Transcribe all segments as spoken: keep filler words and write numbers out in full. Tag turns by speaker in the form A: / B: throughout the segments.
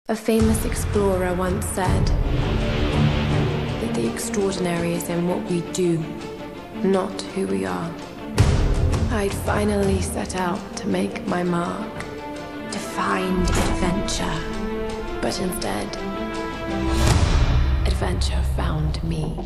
A: A famous explorer once said that the extraordinary is in what we do, not who we are. I'd finally set out to make my mark, to find adventure. But instead, adventure found me.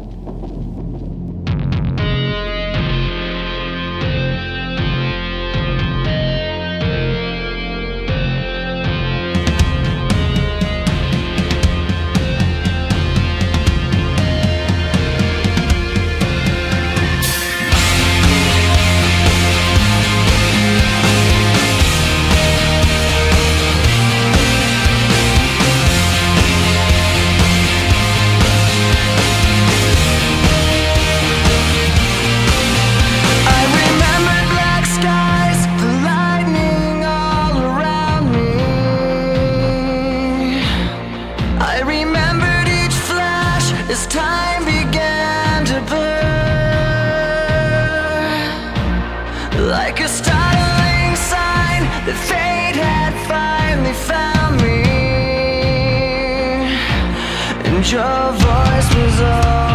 B: As time began to burn, like a startling sign that fate had finally found me, and your voice was all